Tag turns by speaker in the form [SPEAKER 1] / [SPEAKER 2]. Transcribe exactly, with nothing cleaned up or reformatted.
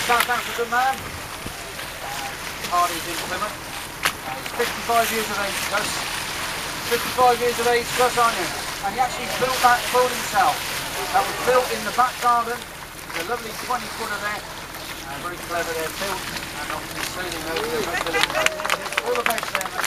[SPEAKER 1] South African man. Uh, Hardy's in Plymouth. Uh, he's fifty-five years of age, Gus. fifty-five years of age, Gus, aren't you? And he actually built that boat himself. That was built in the back garden. It's a lovely twenty footer there. Uh, very clever there, built and obviously sailing over the village. All the best there, mate.